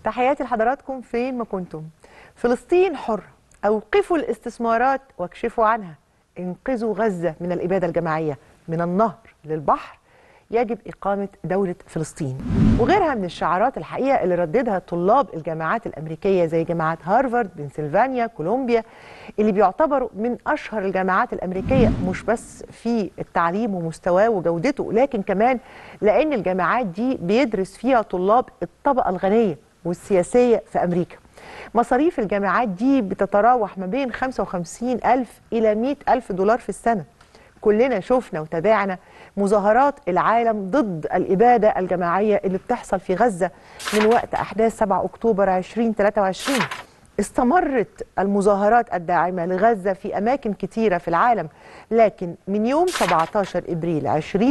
تحياتي لحضراتكم فين ما كنتم. فلسطين حرة، أوقفوا الاستثمارات واكشفوا عنها، انقذوا غزة من الإبادة الجماعية، من النهر للبحر يجب إقامة دولة فلسطين. وغيرها من الشعارات الحقيقة اللي رددها طلاب الجامعات الأمريكية زي جامعات هارفارد، بنسلفانيا، كولومبيا، اللي بيعتبروا من أشهر الجامعات الأمريكية مش بس في التعليم ومستواه وجودته، لكن كمان لأن الجامعات دي بيدرس فيها طلاب الطبقة الغنية والسياسية في أمريكا. مصاريف الجامعات دي بتتراوح ما بين 55,000 إلى 100,000 دولار في السنة. كلنا شفنا وتابعنا مظاهرات العالم ضد الإبادة الجماعية اللي بتحصل في غزة من وقت أحداث 7 أكتوبر 2023. استمرت المظاهرات الداعمة لغزة في أماكن كتيرة في العالم، لكن من يوم 17 إبريل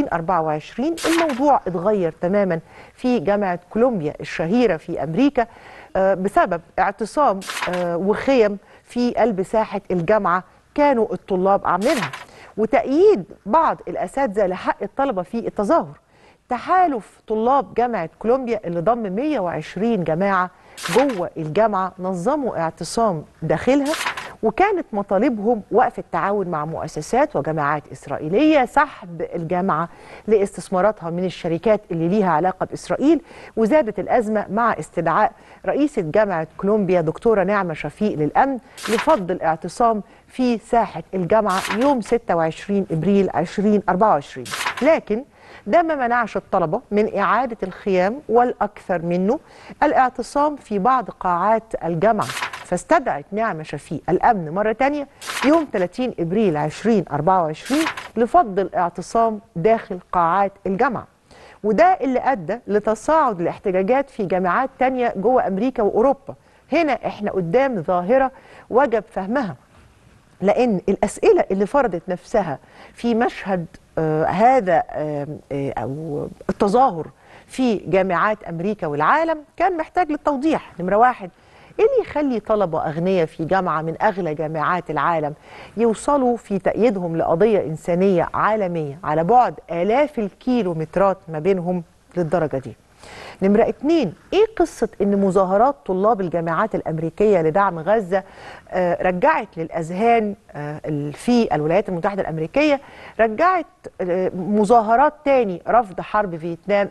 2024 الموضوع اتغير تماما في جامعة كولومبيا الشهيرة في أمريكا بسبب اعتصام وخيم في قلب ساحة الجامعة كانوا الطلاب عاملينها، وتأييد بعض الأساتذة لحق الطلبة في التظاهر. تحالف طلاب جامعة كولومبيا اللي ضم 120 جماعة جوه الجامعة نظموا اعتصام داخلها، وكانت مطالبهم وقف التعاون مع مؤسسات وجماعات إسرائيلية، سحب الجامعة لاستثماراتها من الشركات اللي ليها علاقة بإسرائيل، وزادت الأزمة مع استدعاء رئيسة جامعة كولومبيا دكتورة نعمة شفيق للأمن لفض الاعتصام في ساحة الجامعة يوم 26 إبريل 2024. لكن ده ما منعش الطلبة من إعادة الخيام، والأكثر منه الاعتصام في بعض قاعات الجامعة، فاستدعت نعمة شفيق الأمن مرة تانية يوم 30 إبريل 2024 لفض الاعتصام داخل قاعات الجامعة. وده اللي أدى لتصاعد الاحتجاجات في جامعات تانية جوه أمريكا وأوروبا. هنا إحنا قدام ظاهرة وجب فهمها، لأن الأسئلة اللي فرضت نفسها في مشهد هذا أو التظاهر في جامعات أمريكا والعالم كان محتاج للتوضيح. نمرة واحد، إيه اللي يخلي طلبة أغنياء في جامعة من أغلى جامعات العالم يوصلوا في تأييدهم لقضية إنسانية عالمية على بعد آلاف الكيلومترات ما بينهم للدرجة دي؟ نمرة اتنين، ايه قصة ان مظاهرات طلاب الجامعات الامريكية لدعم غزة رجعت للاذهان في الولايات المتحدة الامريكية، رجعت مظاهرات تاني رفض حرب فيتنام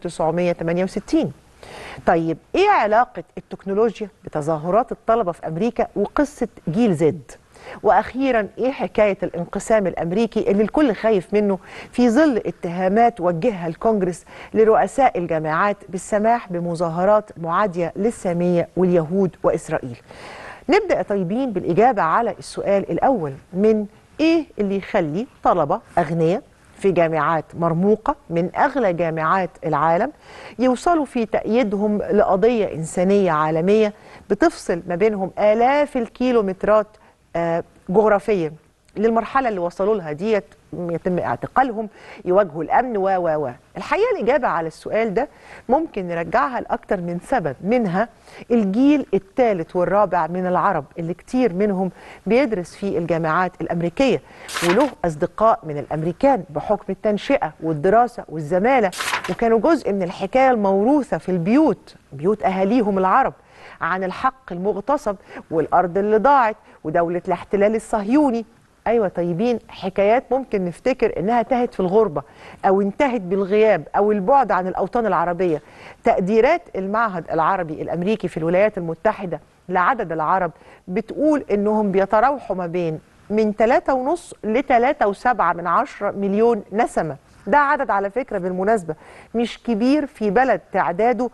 1968. طيب ايه علاقة التكنولوجيا بتظاهرات الطلبة في امريكا وقصة جيل زد؟ واخيرا ايه حكايه الانقسام الامريكي اللي الكل خايف منه في ظل اتهامات وجهها الكونجرس لرؤساء الجامعات بالسماح بمظاهرات معاديه للساميه واليهود واسرائيل؟ نبدا طيبين بالاجابه على السؤال الاول، من ايه اللي يخلي طلبه اغنياء في جامعات مرموقه من اغلى جامعات العالم يوصلوا في تأييدهم لقضيه انسانيه عالميه بتفصل ما بينهم آلاف الكيلومترات جغرافيا للمرحلة اللي وصلوا لها ديت، يتم اعتقالهم، يواجهوا الأمن و الحقيقة الإجابة على السؤال ده ممكن نرجعها لأكتر من سبب، منها الجيل الثالث والرابع من العرب اللي كتير منهم بيدرس في الجامعات الأمريكية وله أصدقاء من الأمريكان بحكم التنشئة والدراسة والزمالة، وكانوا جزء من الحكاية الموروثة في بيوت أهاليهم العرب عن الحق المغتصب والأرض اللي ضاعت ودولة الاحتلال الصهيوني. أيوة طيبين، حكايات ممكن نفتكر إنها تهت في الغربة أو انتهت بالغياب أو البعد عن الأوطان العربية. تقديرات المعهد العربي الأمريكي في الولايات المتحدة لعدد العرب بتقول إنهم بيتراوحوا ما بين من 3.5 ل 3.7 مليون نسمة. ده عدد على فكرة بالمناسبة مش كبير في بلد تعداده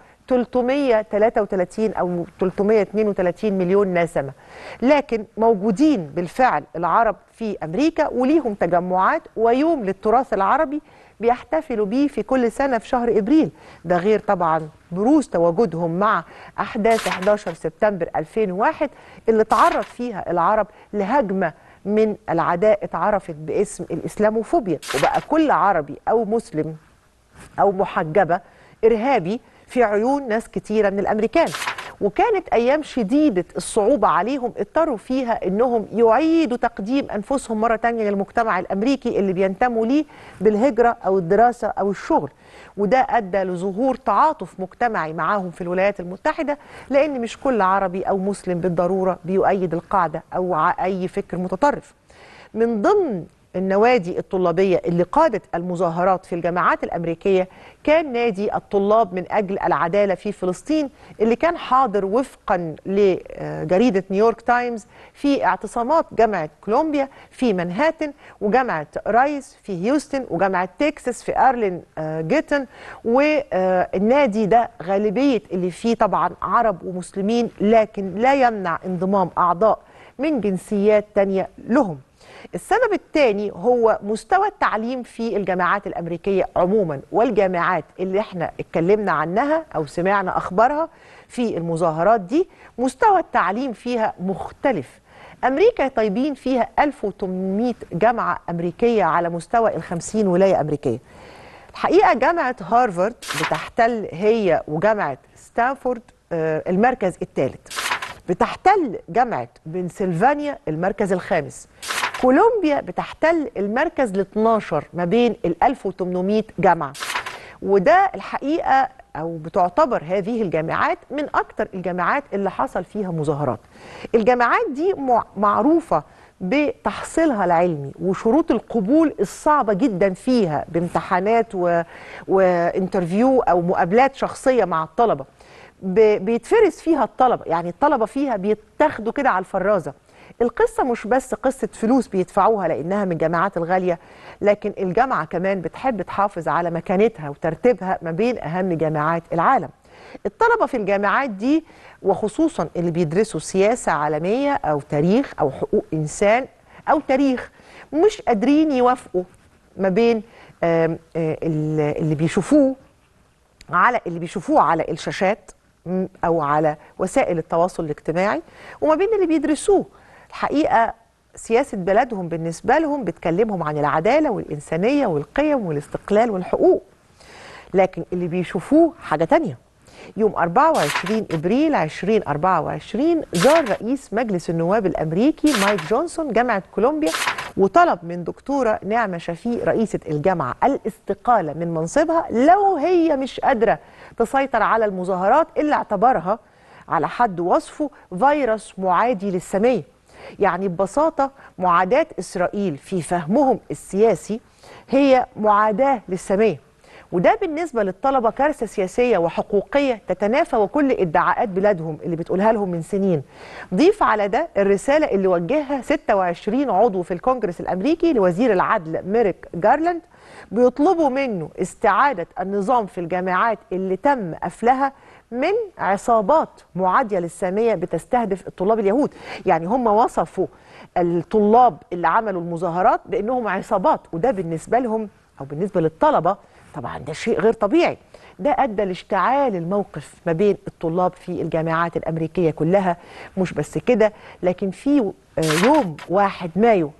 333 أو 332 مليون نسمة، لكن موجودين بالفعل العرب في أمريكا وليهم تجمعات ويوم للتراث العربي بيحتفلوا بيه في كل سنة في شهر إبريل. ده غير طبعا بروز تواجدهم مع أحداث 11 سبتمبر 2001 اللي تعرض فيها العرب لهجمة من العداء اتعرفت باسم الإسلاموفوبيا، وبقى كل عربي أو مسلم أو محجبة إرهابي في عيون ناس كتيرة من الأمريكان. وكانت أيام شديدة الصعوبة عليهم اضطروا فيها أنهم يعيدوا تقديم أنفسهم مرة تانية للمجتمع الأمريكي اللي بينتموا ليه بالهجرة أو الدراسة أو الشغل. وده أدى لظهور تعاطف مجتمعي معاهم في الولايات المتحدة، لأن مش كل عربي أو مسلم بالضرورة بيؤيد القاعدة أو أي فكر متطرف. من ضمن النوادي الطلابية اللي قادت المظاهرات في الجامعات الأمريكية كان نادي الطلاب من أجل العدالة في فلسطين، اللي كان حاضر وفقا لجريدة نيويورك تايمز في اعتصامات جامعة كولومبيا في منهاتن، وجامعة رايس في هيوستن، وجامعة تكساس في أرلين جيتن. والنادي ده غالبية اللي فيه طبعا عرب ومسلمين، لكن لا يمنع انضمام أعضاء من جنسيات تانية لهم. السبب الثاني هو مستوى التعليم في الجامعات الأمريكية عموما، والجامعات اللي احنا اتكلمنا عنها أو سمعنا أخبارها في المظاهرات دي مستوى التعليم فيها مختلف. أمريكا طيبين فيها 1800 جامعة أمريكية على مستوى 50 ولاية أمريكية. الحقيقة جامعة هارفارد بتحتل هي وجامعة ستانفورد المركز الثالث، بتحتل جامعة بنسلفانيا المركز الخامس، كولومبيا بتحتل المركز ال 12 ما بين ال 1800 جامعة. وده الحقيقة أو بتعتبر هذه الجامعات من أكثر الجامعات اللي حصل فيها مظاهرات. الجامعات دي معروفة بتحصيلها العلمي وشروط القبول الصعبة جدا فيها بامتحانات وانترفيو أو مقابلات شخصية مع الطلبة. بيتفرز فيها الطلبة، يعني الطلبة فيها بيتاخدوا كده على الفرازة. القصة مش بس قصة فلوس بيدفعوها لأنها من الجامعات الغالية، لكن الجامعة كمان بتحب تحافظ على مكانتها وترتيبها ما بين أهم جامعات العالم. الطلبة في الجامعات دي وخصوصا اللي بيدرسوا سياسة عالمية أو تاريخ أو حقوق إنسان أو تاريخ مش قادرين يوافقوا ما بين اللي بيشوفوه على الشاشات أو على وسائل التواصل الاجتماعي وما بين اللي بيدرسوه. الحقيقة سياسة بلدهم بالنسبة لهم بتكلمهم عن العدالة والإنسانية والقيم والاستقلال والحقوق، لكن اللي بيشوفوه حاجة تانية. يوم 24 إبريل 2024 زار رئيس مجلس النواب الأمريكي مايك جونسون جامعة كولومبيا وطلب من دكتورة نعمة شفيق رئيسة الجامعة الاستقالة من منصبها لو هي مش قادرة تسيطر على المظاهرات اللي اعتبرها على حد وصفه فيروس معادي للسامية. يعني ببساطة معاداة إسرائيل في فهمهم السياسي هي معاداة للسامية، وده بالنسبة للطلبة كارثة سياسية وحقوقية تتنافى وكل ادعاءات بلادهم اللي بتقولها لهم من سنين. ضيف على ده الرسالة اللي وجهها 26 عضو في الكونجرس الأمريكي لوزير العدل ميريك جارلاند بيطلبوا منه استعادة النظام في الجامعات اللي تم قفلها من عصابات معادية للسامية بتستهدف الطلاب اليهود. يعني هم وصفوا الطلاب اللي عملوا المظاهرات بأنهم عصابات، وده بالنسبة لهم أو بالنسبة للطلبة طبعا ده شيء غير طبيعي. ده أدى لاشتعال الموقف ما بين الطلاب في الجامعات الأمريكية كلها. مش بس كده، لكن في يوم 1 مايو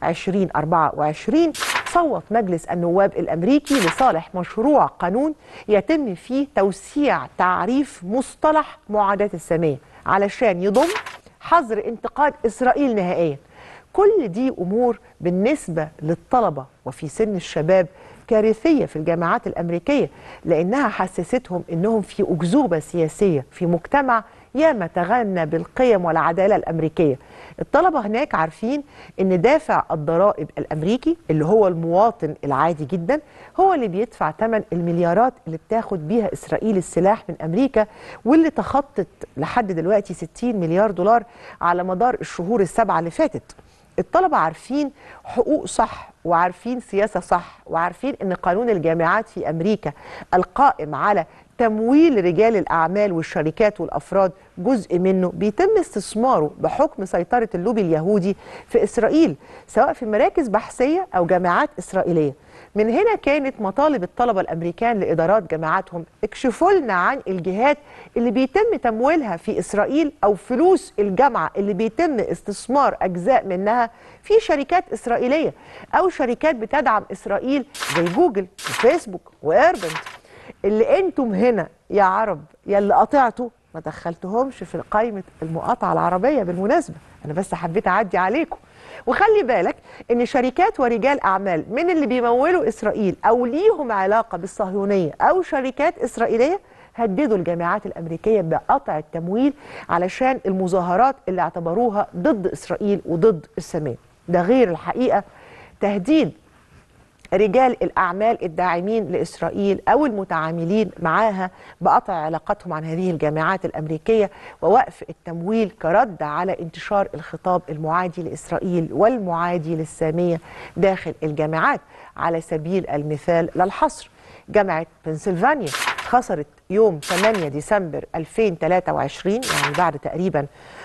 2024 صوت مجلس النواب الأمريكي لصالح مشروع قانون يتم فيه توسيع تعريف مصطلح معاداة السامية علشان يضم حظر انتقاد إسرائيل نهائيا. كل دي أمور بالنسبة للطلبة وفي سن الشباب كارثية في الجامعات الأمريكية، لأنها حسستهم أنهم في أكذوبة سياسية في مجتمع ياما تغنى بالقيم والعدالة الأمريكية. الطلبة هناك عارفين أن دافع الضرائب الأمريكي اللي هو المواطن العادي جدا هو اللي بيدفع ثمن المليارات اللي بتاخد بيها إسرائيل السلاح من أمريكا، واللي تخطت لحد دلوقتي 60 مليار دولار على مدار الشهور السبعة اللي فاتت. الطلبة عارفين حقوق صح وعارفين سياسة صح وعارفين أن قانون الجامعات في أمريكا القائم على تمويل رجال الأعمال والشركات والأفراد جزء منه بيتم استثماره بحكم سيطرة اللوبي اليهودي في إسرائيل سواء في مراكز بحثية أو جامعات إسرائيلية. من هنا كانت مطالب الطلبة الأمريكان لإدارات جامعاتهم اكشفوا لنا عن الجهات اللي بيتم تمويلها في إسرائيل أو فلوس الجامعة اللي بيتم استثمار أجزاء منها في شركات إسرائيلية أو شركات بتدعم إسرائيل زي جوجل وفيسبوك وإيربنت. اللي انتم هنا يا عرب يا اللي قطعتوا ما دخلتهمش في قائمة المقاطعة العربية بالمناسبة، أنا بس حبيت أعدي عليكم. وخلي بالك إن شركات ورجال أعمال من اللي بيمولوا إسرائيل أو ليهم علاقة بالصهيونية أو شركات إسرائيلية هددوا الجامعات الأمريكية بقطع التمويل علشان المظاهرات اللي اعتبروها ضد إسرائيل وضد السامية. ده غير الحقيقة تهديد رجال الأعمال الداعمين لإسرائيل أو المتعاملين معاها بقطع علاقتهم عن هذه الجامعات الأمريكية ووقف التمويل كرد على انتشار الخطاب المعادي لإسرائيل والمعادي للسامية داخل الجامعات. على سبيل المثال لا الحصر، جامعة بنسلفانيا خسرت يوم 8 ديسمبر 2023 يعني بعد تقريبا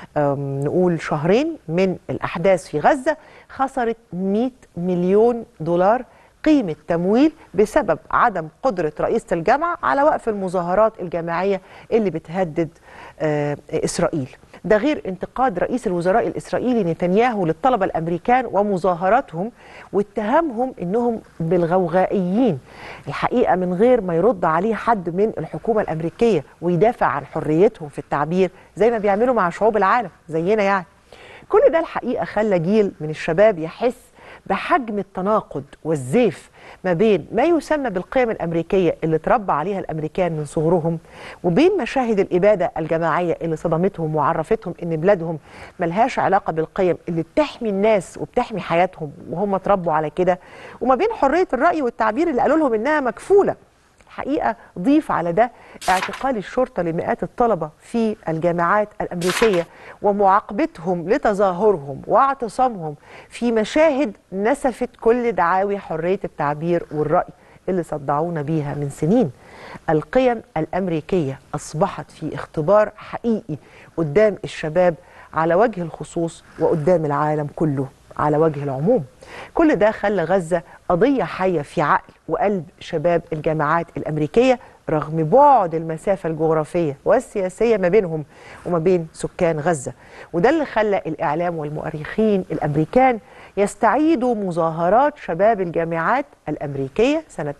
نقول شهرين من الأحداث في غزة، خسرت 100 مليون دولار قيمة تمويل بسبب عدم قدرة رئيسة الجامعة على وقف المظاهرات الجماعية اللي بتهدد إسرائيل. ده غير انتقاد رئيس الوزراء الإسرائيلي نتنياهو للطلبة الأمريكان ومظاهراتهم واتهامهم إنهم بالغوغائيين، الحقيقة من غير ما يرد عليه حد من الحكومة الأمريكية ويدافع عن حريتهم في التعبير زي ما بيعملوا مع شعوب العالم زينا يعني. كل ده الحقيقة خلى جيل من الشباب يحس بحجم التناقض والزيف ما بين ما يسمى بالقيم الأمريكية اللي تربى عليها الأمريكان من صغرهم وبين مشاهد الإبادة الجماعية اللي صدمتهم وعرفتهم إن بلادهم ملهاش علاقة بالقيم اللي بتحمي الناس وبتحمي حياتهم وهم تربوا على كده، وما بين حرية الرأي والتعبير اللي قالوا لهم إنها مكفولة. الحقيقة ضيف على ده اعتقال الشرطة لمئات الطلبة في الجامعات الأمريكية ومعاقبتهم لتظاهرهم واعتصامهم في مشاهد نسفت كل دعاوي حرية التعبير والرأي اللي صدعونا بيها من سنين. القيم الأمريكية أصبحت في اختبار حقيقي قدام الشباب على وجه الخصوص وقدام العالم كله على وجه العموم. كل ده خلى غزة قضية حية في عقل وقلب شباب الجامعات الأمريكية رغم بعد المسافة الجغرافية والسياسية ما بينهم وما بين سكان غزة. وده اللي خلى الإعلام والمؤرخين الأمريكان يستعيدوا مظاهرات شباب الجامعات الأمريكية سنة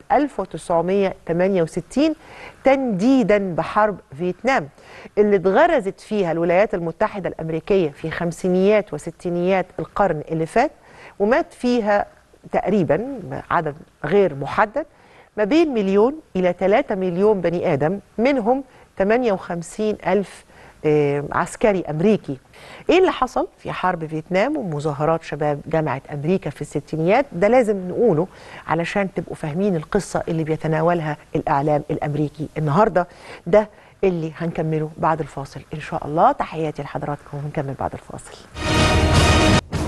1968 تنديدا بحرب فيتنام اللي اتغرزت فيها الولايات المتحدة الأمريكية في خمسينيات وستينيات القرن اللي فات، ومات فيها تقريبا عدد غير محدد ما بين 1 إلى 3 مليون بني آدم، منهم 58 ألف عسكري أمريكي. إيه اللي حصل في حرب فيتنام ومظاهرات شباب جامعة أمريكا في الستينيات؟ ده لازم نقوله علشان تبقوا فاهمين القصة اللي بيتناولها الإعلام الأمريكي النهاردة. ده اللي هنكمله بعد الفاصل إن شاء الله. تحياتي لحضراتكم ونكمل بعد الفاصل.